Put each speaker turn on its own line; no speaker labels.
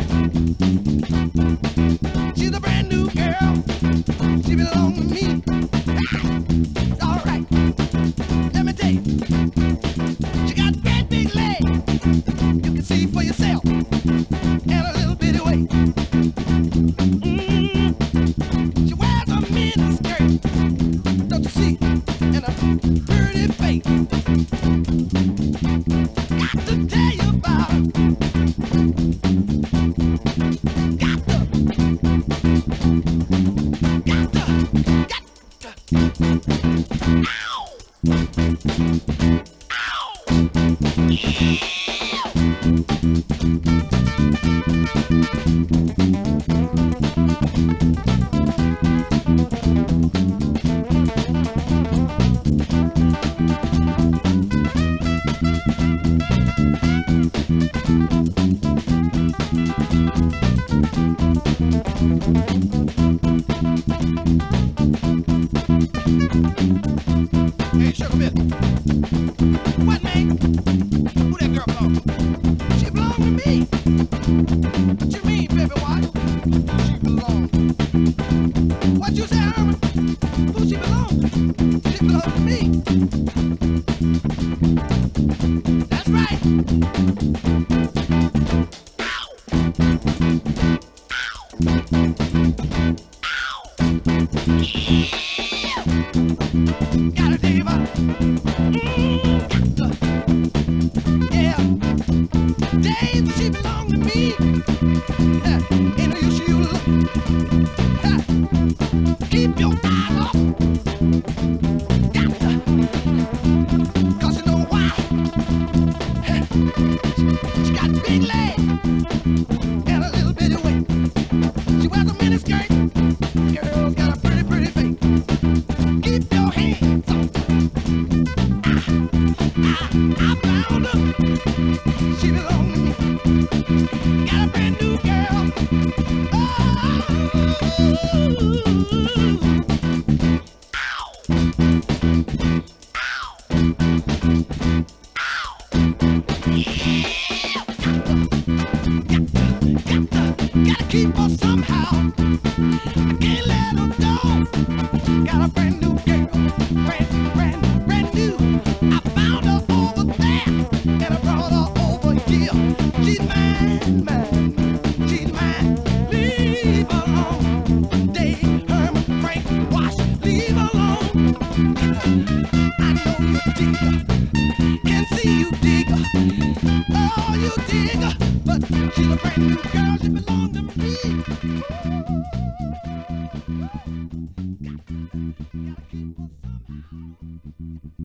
She's a brand new girl. She belongs to me. It's all right. Let me tell you. She got great big legs. You can see for yourself. And a little bitty waist. She wears a mini skirt. Don't you see? And a pretty face. Got to tell you about her. Hey, Sugar Miss. What name? Who that girl belong to? She belong to me. What you mean, baby? Why? She belong. What you say, Herman? Who she belong to? She belong to me. That's right. Gotta tell you about it. Yeah. Dave, she belong to me. Ain't no use you look. Keep your eyes off. Cause you know why. She got big legs and a little bitty waist. She wears a mini skirt. Girl's got a pretty, pretty face. Keep your hands off. I found her. She belong to me. Got a brand new girl. Oh. Gotta keep her somehow. I can't let her go. Got a brand new girl. Brand new. I found her over there. And I brought her over here. She's mine. She's mine. Leave her alone. Dave, Herman, Frank, Wash. Leave her alone. I know you dig her. Can see you dig her. Oh, you dig her. But she's a brand new girl. She belongs to me.